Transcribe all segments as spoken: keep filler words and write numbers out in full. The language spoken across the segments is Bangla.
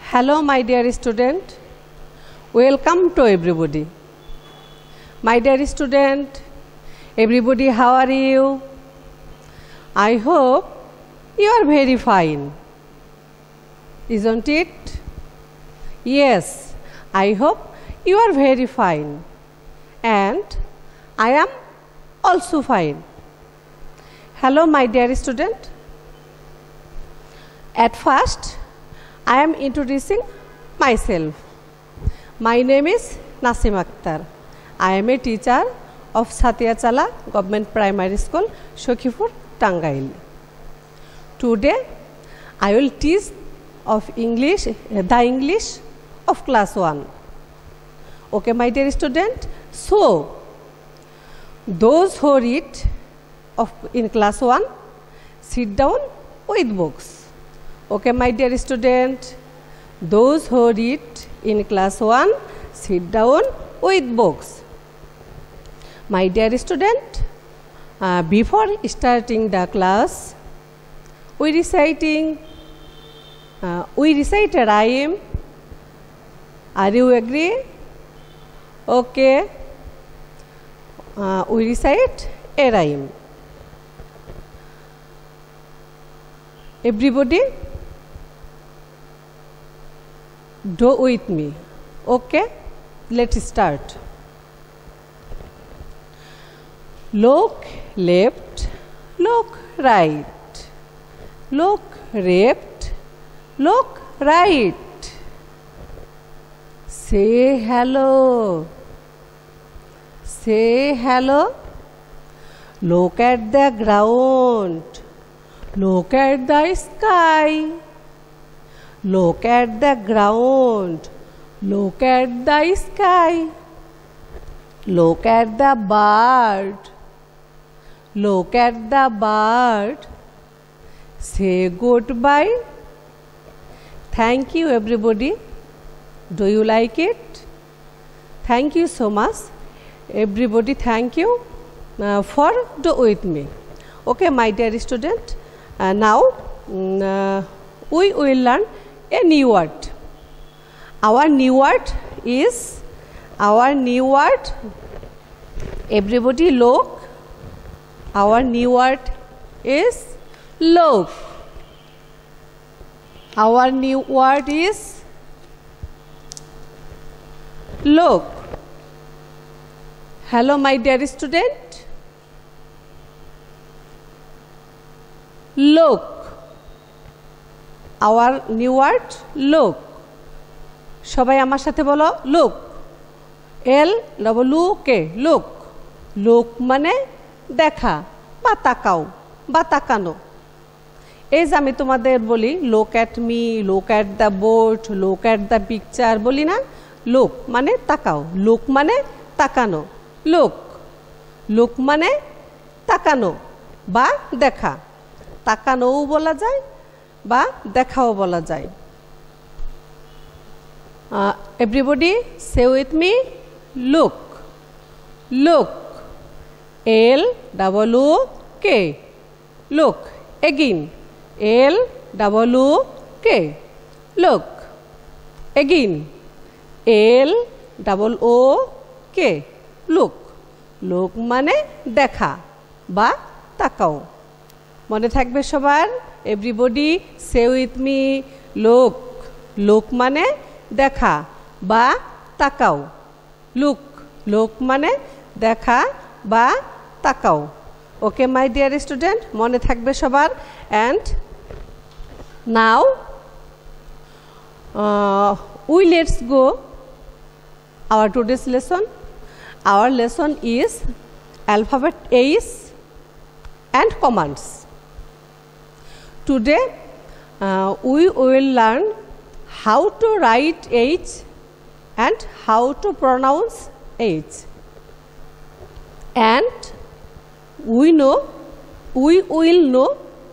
Hello, my dear student. Welcome to everybody. My dear student, everybody, how are you? I hope you are very fine. Isn't it? Yes, I hope you are very fine. And I am also fine. Hello, my dear student. At first, I am introducing myself. My name is Nasim Akhtar. I am a teacher of Satiyachala Government Primary School, Shokhipur, Tangail. Today, I will teach of English, the English of class one. Okay, my dear student. So, those who read of in class one, sit down with books. Okay, my dear student. Those who read in class one, sit down with books. My dear student, uh, before starting the class, we reciting, uh, we recite a rhyme. Are you agree? Okay. Uh, we recite a rhyme. Everybody, do with me. Okay, let's start. Look left, look right. Look left, look right. Say hello. Say hello. Look at the ground. Look at the sky. Look at the ground. Look at the sky. Look at the bird. Look at the bird. Say goodbye. Thank you, everybody. Do you like it? Thank you so much. Everybody, thank you uh, for do with me. Okay, my dear student. Uh, now, um, uh, we will learn a new word. Our new word is, our new word, everybody look, our new word is look. Our new word is look. Hello, my dear student. Look. Our new word look. সবাই আমার সাথে বলো look. L W K look. Look মানে দেখা বা তাকাও বা তাকানো। এই যে আমি তোমাদের বলি look at me, look at the board, look at the picture বলি না? Look মানে তাকাও, look মানে তাকানো। Look. Look মানে তাকানো বা দেখা। তাকানোও বলা যায় বা দেখাও বলা যায়। uh, everybody say with me look. Look. L W K look. Again L W K look. Again L double O K look. Look মানে দেখা বা তাকাও। মনে থাকবে সবার? Everybody say with me look. Look মানে দেখা বা তাকাও। Look. Look মানে দেখা বা তাকাও। Okay, my dear student, মনে থাকবে সবার? And now uh, we let's go our today's lesson. Our lesson is alphabet H and commands. Today uh, we will learn how to write H and how to pronounce H. And we know, we will know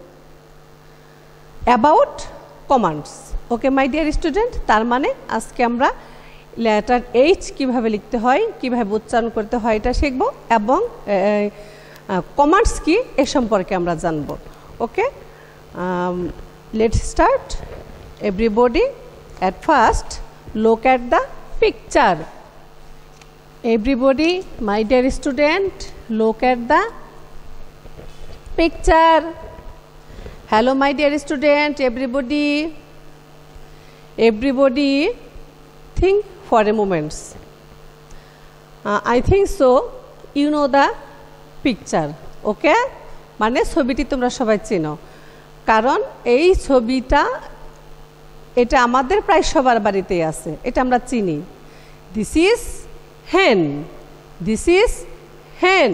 about commands. Okay, my dear student, তার মানে আজকে আমরা লেটার H কিভাবে লিখতে হয়, কিভাবে উচ্চারণ করতে হয় এটা শিখব এবং কমান্ডস কি এ সম্পর্কে আমরা জানব। Okay, let's start. Everybody At first, look at the picture. Everybody, my dear student, look at the picture. Hello, my dear student, everybody. Everybody, think for a moment. Uh, I think so. You know the picture, okay? মানে ছবিটি তোমরা সবাই চেনো, কারণ এই ছবিটা এটা আমাদের প্রায় সবার বাড়িতেই আছে, এটা আমরা চিনি। This is hen, this is hen.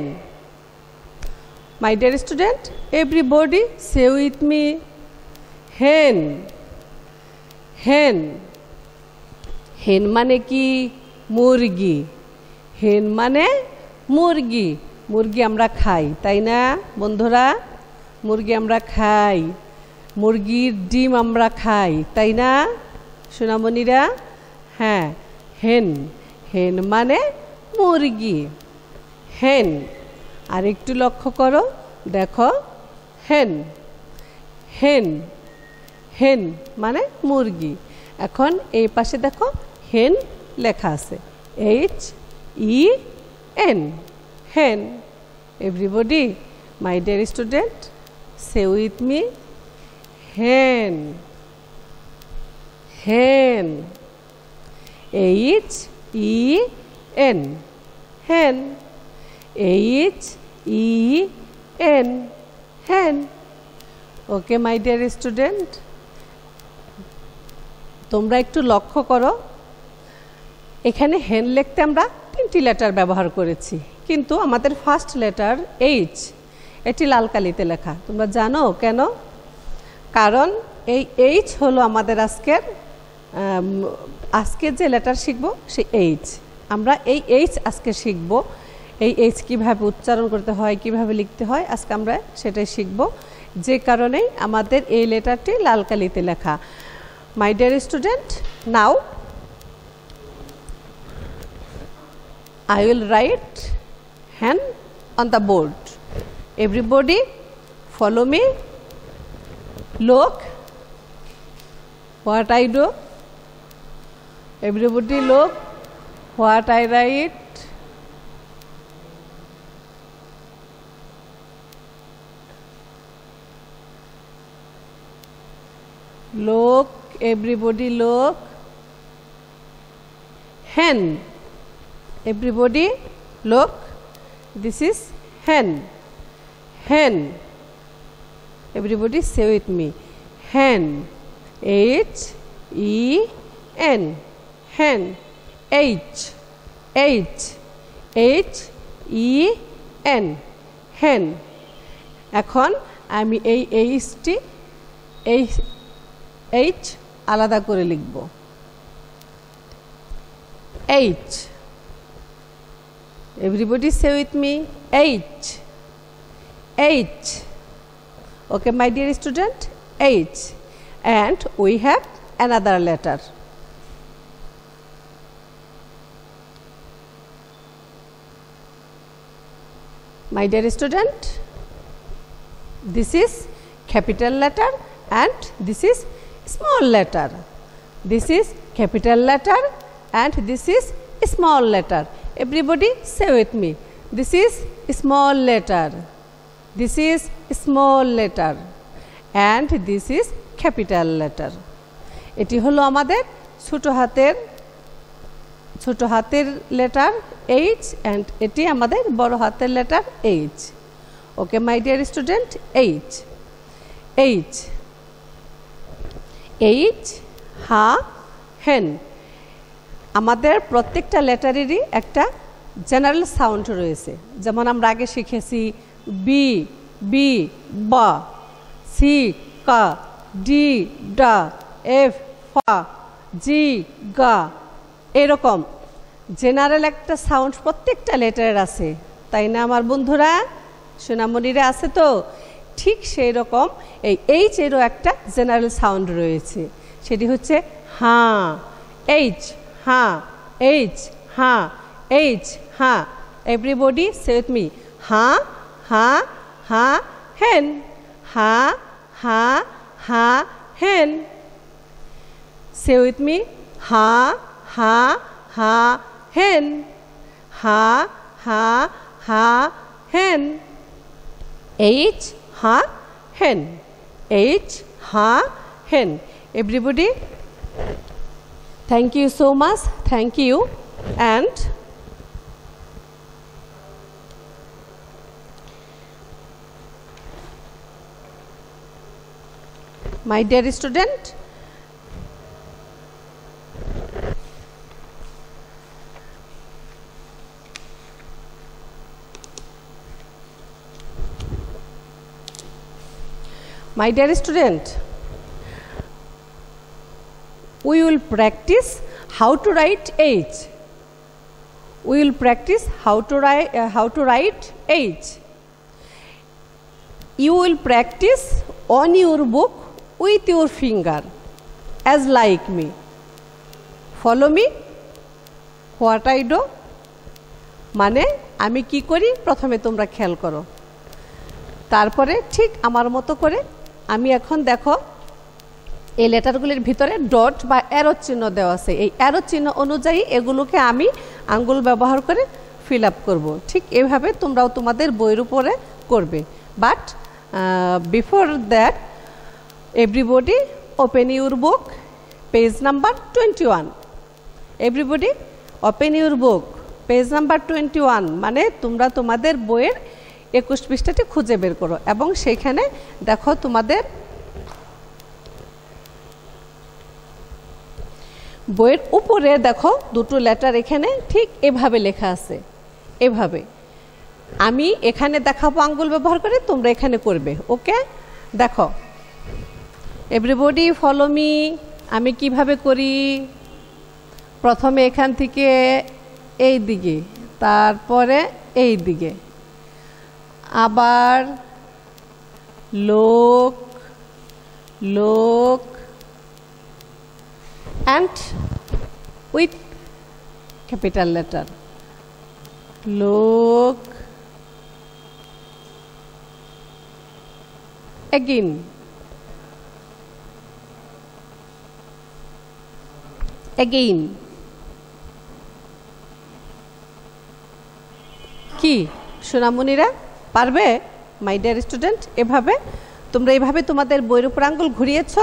My dear student, everybody say with me, hen. hen. hen মানে কি? মুরগি। hen মানে মুরগি। মুরগি আমরা খাই, তাই না বন্ধুরা? মুরগি আমরা খাই, মুরগির ডিম আমরা খাই, তাই না সোনামণিরা? হ্যাঁ, hen. hen মানে মুরগি। hen. আর একটু লক্ষ্য করো, দেখো hen. hen. hen মানে মুরগি। এখন এই পাশে দেখো hen লেখা আছে, H E N, hen. Everybody, my dear student, say with me, hen. hen. H E N, hen. H E N, hen. Okay, my dear student, তোমরা একটু লক্ষ্য করো, এখানে hen লিখতে আমরা তিনটি লেটার ব্যবহার করেছি, কিন্তু আমাদের ফার্স্ট লেটার এইচ, এটি লাল কালিতে লেখা। তোমরা জানো কেন? কারণ এই এইচ হলো আমাদের আজকের আজকে যে লেটার শিখব সেই এইচ। আমরা এই এইচ আজকে শিখব। এই এইচ কিভাবে উচ্চারণ করতে হয়, কিভাবে লিখতে হয়, আজকে আমরা সেটাই শিখব, যে কারণেই আমাদের এই লেটারটি লাল কালিতে লেখা। My dear student, now I will write hen on the board. Everybody follow me. Look what I do. Everybody look what I write. Look, everybody look. Hen. Everybody look, this is hen. hen. Everybody say with me, hen. H E N, hen. H H H E N, hen. এখন আমি এই এইচটি এই এইচ আলাদা করে লিখব। H. Everybody say with me, H. H. Okay, my dear student, H. And we have another letter. My dear student, this is capital letter and this is small letter. This is capital letter and this is small letter. Everybody say with me, this is small letter, this is small letter and this is capital letter. এটি হলো আমাদের ছোট হাতের ছোট হাতের লেটার H and এটি আমাদের বড় হাতের letter H. Okay, my dear student, H. H. H, ha, hen. আমাদের প্রত্যেকটা লেটারেরই একটা জেনারেল সাউন্ড রয়েছে, যেমন আমরা আগে শিখেছি বি বি বা, সি কা, ডি ডা, এফ ফা, জি গা, এরকম জেনারেল একটা সাউন্ড প্রত্যেকটা লেটারের আছে, তাই না আমার বন্ধুরা? সোনামণিরা আছে তো? ঠিক সেই রকম এই এইচ এরও একটা জেনারেল সাউন্ড রয়েছে, সেটি হচ্ছে হাঁ। এইচ, হাঁ, এইচ, হাঁ, এইচ, হাঁ। এভরিবডি সে উইথ মি, হাঁ, হাঁ, হাঁ, হেন, হাঁ, হাঁ, হাঁ, হেন। Say with me. Ha, ha, ha, hen. Ha, ha, ha, hen. H, ha, hen. H, ha, hen. Everybody, thank you so much. Thank you. And my dear student, my dear student, we will practice how to write H. We will practice how to write uh, how to write H. You will practice on your book with your finger, as like me. Follow me. What I do? মানে আমি কি করি প্রথমে তোমরা খেয়াল করো, তারপরে ঠিক আমার মতো করে আমি এখন দেখো এই লেটারগুলির ভিতরে ডট বা অ্যারো চিহ্ন দেওয়া আছে। এই অ্যারো চিহ্ন অনুযায়ী এগুলোকে আমি আঙ্গুল ব্যবহার করে ফিল আপ করবো। ঠিক এভাবে তোমরাও তোমাদের বইয়ের উপরে করবে। But before that, everybody open your book, page number twenty-one. Everybody open your book, page number twenty-one. মানে তোমরা তোমাদের বইয়ের একুশ পৃষ্ঠাটি খুঁজে বের করো এবং সেখানে দেখো তোমাদের বইয়ের উপরে দেখো দুটো লেটার এখানে ঠিক এভাবে লেখা আছে। এভাবে আমি এখানে দেখাবো আঙ্গুল ব্যবহার করে, তোমরা এখানে করবে। ওকে, দেখো এভরিবডি ফলো মি। আমি কিভাবে করি, প্রথমে এখান থেকে এই দিকে, তারপরে এই দিকে, আবার লোক লোক and with capital letter. Look. Again. Again. কি সোনামণিরা পারবে? মাই ডিয়ার স্টুডেন্ট, এভাবে তোমরা এভাবে তোমাদের বইয়ের উপর আঙ্গুল ঘুরিয়েছ।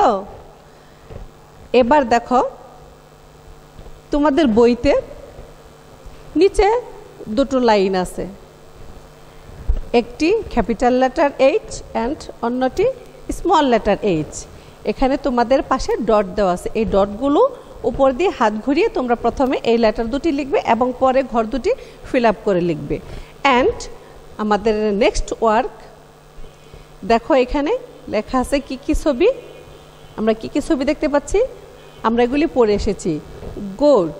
এবার দেখো তোমাদের বইতে নিচে দুটো লাইন আছে, একটি ক্যাপিটাল লেটার এইচ অ্যান্ড অন্যটি স্মল লেটার এইচ। এখানে তোমাদের পাশে ডট দেওয়া আছে। এই ডটগুলো উপর দিয়ে হাত ঘুরিয়ে তোমরা প্রথমে এই লেটার দুটি লিখবে এবং পরে ঘর দুটি ফিল আপ করে লিখবে। অ্যান্ড আমাদের নেক্সট ওয়ার্ক দেখো, এখানে লেখা আছে কি কি ছবি, আমরা কি কি ছবি দেখতে পাচ্ছি, আমরা এগুলি পড়ে এসেছি। গোট,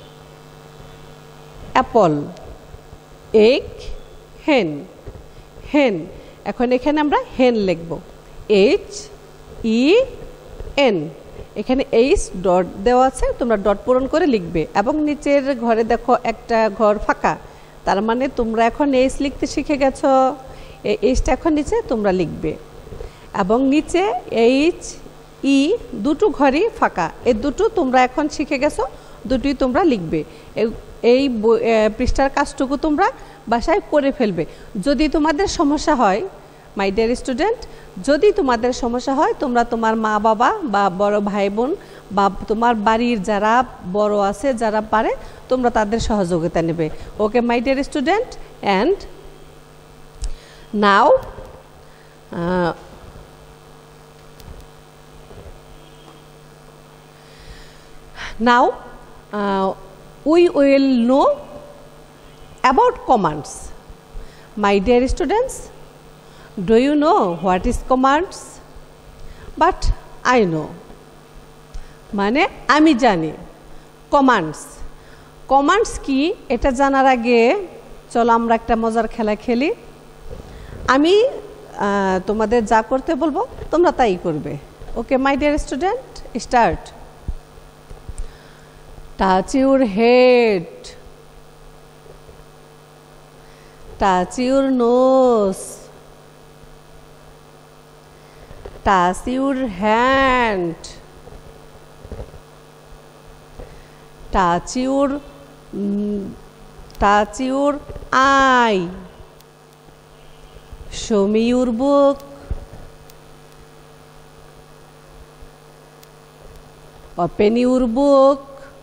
অ্যাপল, এগ, হেন। হেন, এখন এখানে আমরা হেন লিখব, এইচ ই এন। এখানে এইচ ডট দেওয়া আছে, তোমরা ডট পূরণ করে লিখবে এবং নিচের ঘরে দেখো একটা ঘর ফাঁকা, তার মানে তোমরা এখন এইচ লিখতে শিখে গেছো। এই এইচটা এখন নিচে তোমরা লিখবে এবং নিচে এইচ ই দুটো ঘরই ফাঁকা, এই দুটো তোমরা এখন শিখে গেছো, দুটোই তোমরা লিখবে। এই পৃষ্ঠার কাজটুকু তোমরা বাসায় করে ফেলবে। যদি তোমাদের সমস্যা হয় মাই ডিয়ার স্টুডেন্ট, যদি তোমাদের সমস্যা হয় তোমরা তোমার মা বাবা বা বড় ভাই বোন বা তোমার বাড়ির যারা বড় আছে যারা পারে তোমরা তাদের সহযোগিতা নেবে। Okay my dear student, and now now uh, we will know about commands. My dear students, do you know what is commands? But I know, মানে আমি জানি commands. commands কি এটা জানার আগে চলো আমরা একটা মজার খেলা খেলি। আমি তোমাদের যা করতে বলবো তোমরা তাই করবে। Okay my dear student, start. Touch your head, touch your nose, touch your hand, touch your mm, touch your eye. Show me your book. Open your book.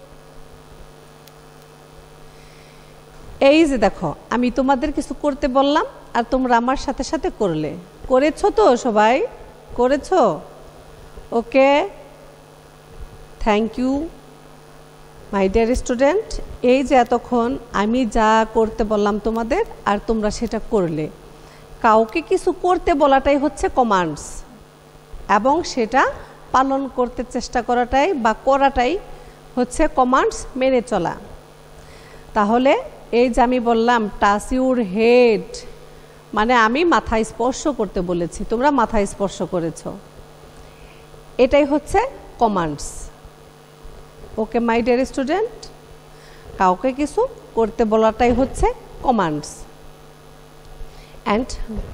এই যে দেখো আমি তোমাদের কিছু করতে বললাম আর তোমরা আমার সাথে সাথে করলে করেছো তো সবাই করেছো okay thank you my dear student এই যে এতক্ষণ আমি যা করতে বললাম তোমাদের আর তোমরা সেটা করলে কাউকে কিছু করতে বলাটাই হচ্ছে কমান্ডস এবং সেটা পালন করতে চেষ্টা করাটাই বা করাটাই হচ্ছে কমান্ডস মেনে চলা তাহলে এই যে আমি বললাম টাচ ইউর হেড মানে আমি মাথায় স্পর্শ করতে বলেছি তোমরা মাথায় স্পর্শ করেছো এটাই হচ্ছে commands okay my dear student কাউকে কিছু করতে বলাটাই হচ্ছে commands and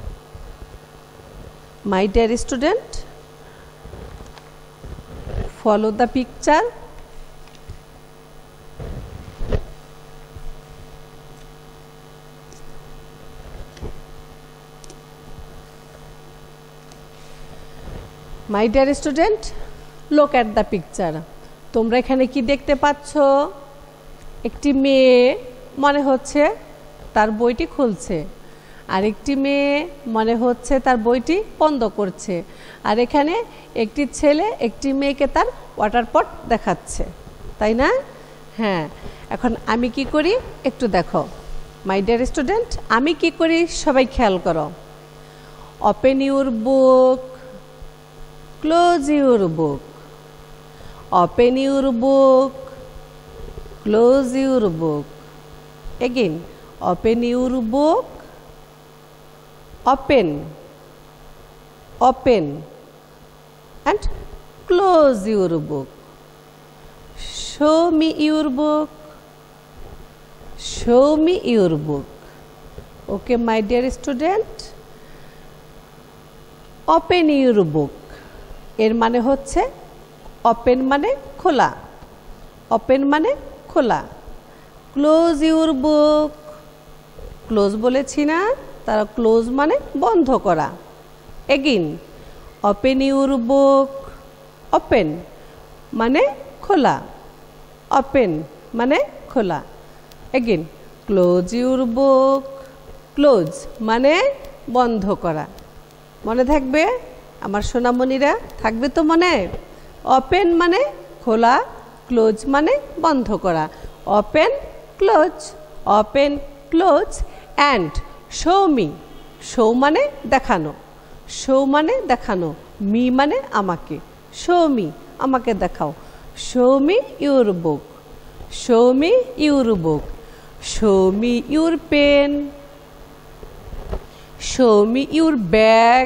my dear student follow the picture My dear student, look at the picture. তোমরা এখানে কি দেখতে পাচ্ছ একটি মেয়ে মনে হচ্ছে তার বইটি খুলছে আর একটি মেয়ে মনে হচ্ছে তার বইটি বন্ধ করছে আর এখানে একটি ছেলে একটি মেয়েকে তার ওয়াটার পট দেখাচ্ছে তাই না হ্যাঁ এখন আমি কি করি একটু দেখো মাই ডিয়ার স্টুডেন্ট আমি কি করি সবাই খেয়াল করো open your book Close your book. Open your book. Close your book. Again, open your book. Open. Open. And close your book. Show me your book. Show me your book. Okay, my dear student. Open your book. এর মানে হচ্ছে ওপেন মানে খোলা ওপেন মানে খোলা ক্লোজ ইউর বুক ক্লোজ বলেছি না তারা ক্লোজ মানে বন্ধ করা again open your book open মানে খোলা ওপেন মানে খোলা again close your book close মানে বন্ধ করা মনে থাকবে আমার সোনামণিরা থাকবে তো মনে ওপেন মানে খোলা ক্লোজ মানে বন্ধ করা open close open close and show me show মানে দেখানো শো মানে দেখানো মি মানে আমাকে শো মি আমাকে দেখাও show me your book show me your book show me your pen show me your bag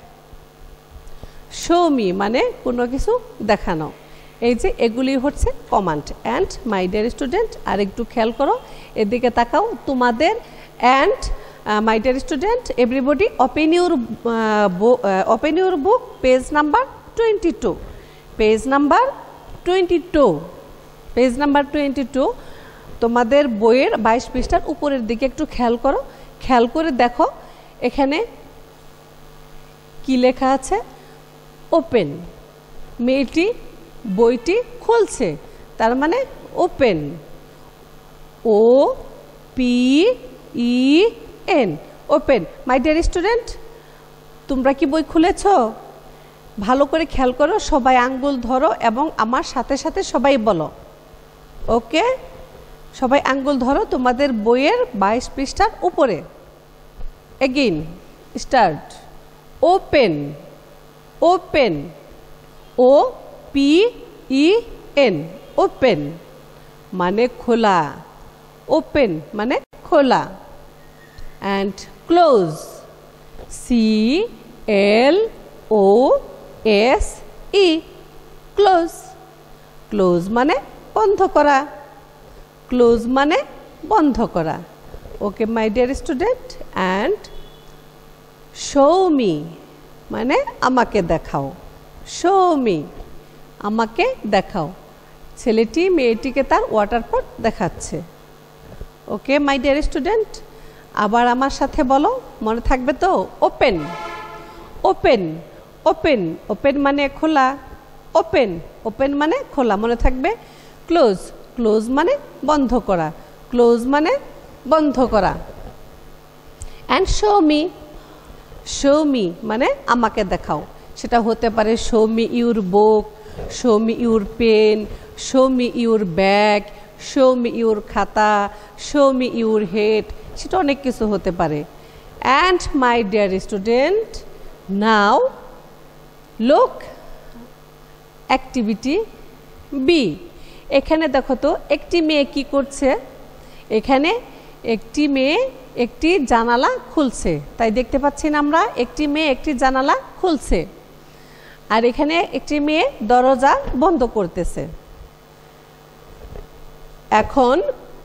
show me মানে কোনো কিছু দেখানো এই যে এগুলি হচ্ছে command and my dear student আর একটু খেয়াল করো এদিকে তাকাও তোমাদের and my dear student everybody open your open your book page number twenty two page number twenty two page number twenty two তোমাদের বইয়ের বাইশ পৃষ্ঠার উপরের দিকে একটু খেয়াল করো খেয়াল করে দেখো এখানে কি লেখা আছে ওপেন মেয়েটি বইটি খুলছে তার মানে open O P E N open my dear student তোমরা কি বই খুলেছ ভালো করে খেয়াল করো সবাই আঙ্গুল ধরো এবং আমার সাথে সাথে সবাই বলো ওকে সবাই আঙ্গুল ধরো তোমাদের বইয়ের বাইশ পৃষ্ঠার উপরে again start open open O P E N open মানে খোলা ওপেন মানে খোলা and close C L O S E close close মানে বন্ধ করা ক্লোজ মানে বন্ধ করা okay my dear student and show me মানে আমাকে দেখাও শো মি আমাকে দেখাও ছেলেটি মেয়েটিকে তার ওয়াটার পট দেখাচ্ছে। ওকে মাই ডিয়ার স্টুডেন্ট, আবার আমার সাথে বলো, মনে থাকবে তো? ওপেন, ওপেন, ওপেন, ওপেন মানে খোলা, ওপেন, ওপেন মানে খোলা, মনে থাকবে। ক্লোজ, ক্লোজ মানে বন্ধ করা, ক্লোজ মানে বন্ধ করা। And show me, show me মানে আমাকে দেখাও, সেটা হতে পারে show me your book, show me your pen, show me your bag, show me your খাতা, শো মি ইউর হেড, সেটা অনেক কিছু হতে পারে। And my dear student, now look activity B. এখানে দেখো তো একটি মেয়ে কি করছে, এখানে একটি মেয়ে একটি জানালা খুলছে, তাই দেখতে পাচ্ছি না আমরা, একটি মেয়ে একটি জানালা খুলছে, আর এখানে একটি মেয়ে দরজা বন্ধ করতেছে। এখন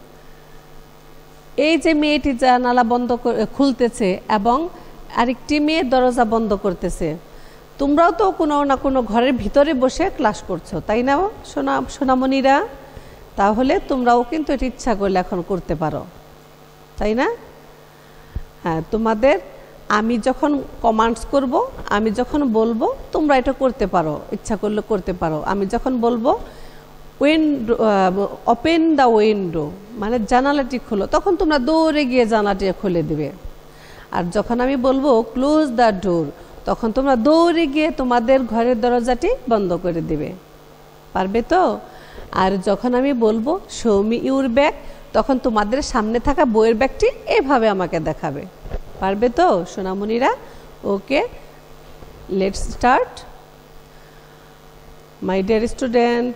এই যে মেয়েটি জানালা বন্ধ খুলতেছে এবং আরেকটি মেয়ে দরজা বন্ধ করতেছে, তোমরাও তো কোনো না কোনো ঘরের ভিতরে বসে ক্লাস করছো, তাই না সোনা সোনামণিরা? তাহলে তোমরাও কিন্তু এটা ইচ্ছা করলে এখন করতে পারো, তাই না? হ্যাঁ, তোমাদের আমি যখন কমান্ডস করব, আমি যখন বলবো তোমরা এটা করতে পারো, ইচ্ছা করলে করতে পারো। আমি যখন বলবো উইন্ডো, ওপেন দ্য উইন্ডো মানে জানালাটি খোলো, তখন তোমরা দৌড়ে গিয়ে জানালাটি খুলে দিবে। আর যখন আমি বলবো ক্লোজ দ্য ডোর, তখন তোমরা দৌড়ে গিয়ে তোমাদের ঘরের দরজাটি বন্ধ করে দিবে। পারবে তো? আর যখন আমি বলবো শো মি ইউর ব্যাগ, তখন তোমাদের সামনে থাকা বইয়ের ব্যাগটি এভাবে আমাকে দেখাবে। পারবে তো সোনামণিরা? Okay, let's start. My dear student,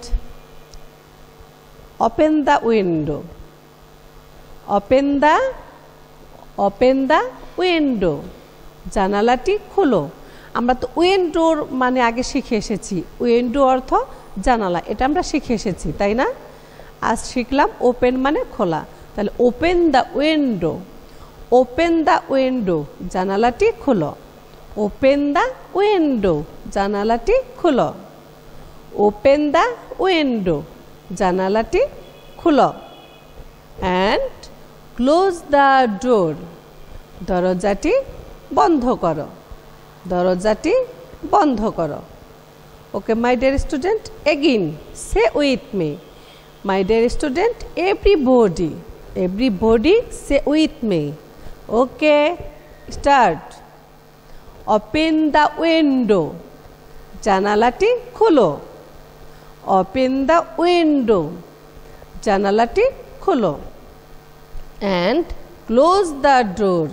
open the window, open the, open the window, জানালাটি খোলো। আমরা তো উইন্ডোর মানে আগে শিখে এসেছি, উইন্ডো অর্থ জানালা, এটা আমরা শিখে এসেছি, তাই না? আজ শিখলাম ওপেন মানে খোলা, তাহলে open the window, open the window, জানালাটি খোলো, ওপেন দ্য উইন্ডো, জানালাটি খোলো, ওপেন দ্য উইন্ডো, জানালাটি খোলো। অ্যান্ড ক্লোজ দ্য ডোর, দরজাটি বন্ধ করো, দরজাটি বন্ধ করো। Okay my dear student, again say with me. My dear student, everybody, everybody say with me. Okay, start. Open the window, জানালাটি খোলো, ওপেন দ্য উইন্ডো, জানালাটি খোলো। And close the door,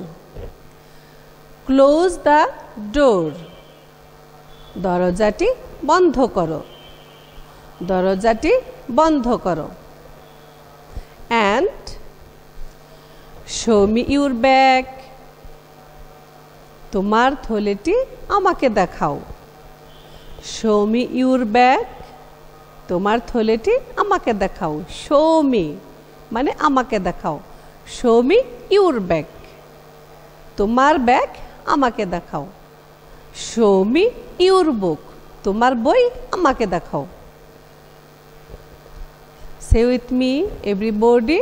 close the door, দরজাটি বন্ধ করো, দরজাটি বন্ধ করো। And show me your bag, তোমার থলেটি আমাকে দেখাও, শো মি ইউর ব্যাগ, তোমার থলেটি আমাকে দেখাও। শো মি মানে আমাকে দেখাও, শো মি ইউর ব্যাগ, তোমার ব্যাগ আমাকে দেখাও। শো মি ইউর বুক, তোমার বই আমাকে দেখাও। Say with me everybody,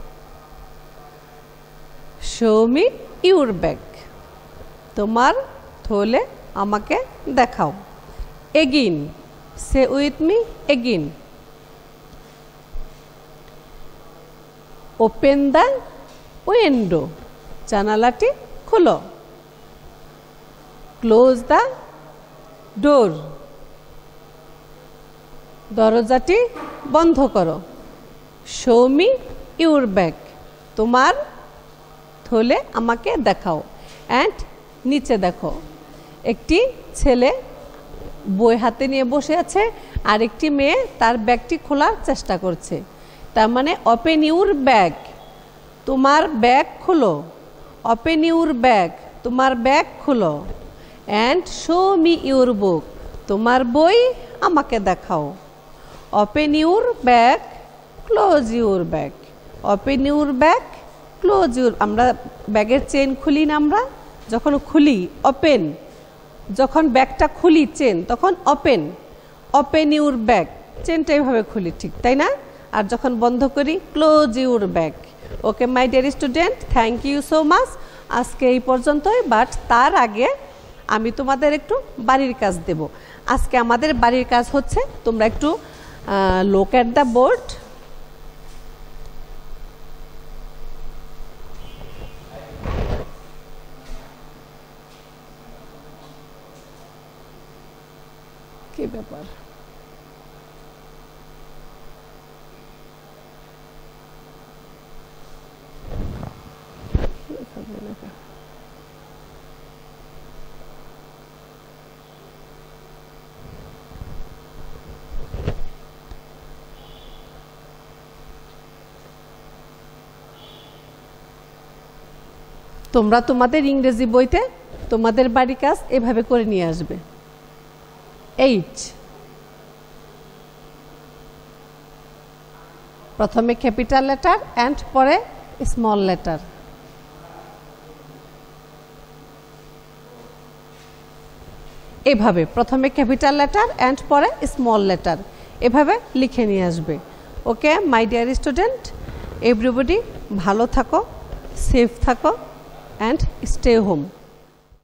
show me your bag, তোমার থলে আমাকে দেখাও। Again say with me again, open the window, জানালাটি খোলো, ক্লোজ দ্য ডোর, দরজাটি বন্ধ করো। শো মি ইউর ব্যাগ, তোমার থলে আমাকে দেখাও। অ্যান্ড নিচে দেখো, একটি ছেলে বই হাতে নিয়ে বসে আছে, আর একটি মেয়ে তার ব্যাগটি খোলার চেষ্টা করছে। তার মানে ওপেন ইউর ব্যাগ, তোমার ব্যাগ খোলো, ওপেন ইউর ব্যাগ, তোমার ব্যাগ খোলো। And show me your book, তোমার বই আমাকে দেখাও। Open your bag, close your bag, open your bag, close your. আমরা ব্যাগের চেন খুলি না, আমরা যখন খুলি ওপেন, যখন ব্যাগটা খুলি চেন তখন ওপেন, ওপেন ইউর ব্যাগ, চেনটা এইভাবে খুলি ঠিক তাই না আর যখন বন্ধ করি close your bag okay my dear student thank you so much আজকে এই পর্যন্তই বাট তার আগে আমি তোমাদের একটু বাড়ির কাজ দেব আজকে আমাদের বাড়ির কাজ হচ্ছে তোমরা একটু লুক অ্যাট দ্য বোর্ড কি ব্যাপার তোমরা তোমাদের ইংরেজি বইতে তোমাদের বাড়ির কাজ এভাবে করে নিয়ে আসবে এইট প্রথমে ক্যাপিটাল লেটার এন্ড পরে স্মল লেটার এভাবে প্রথমে ক্যাপিটাল লেটার এন্ড পরে স্মল লেটার এভাবে লিখে নিয়ে আসবে okay my dear student everybody ভালো থাকো সেফ থাকো and stay home.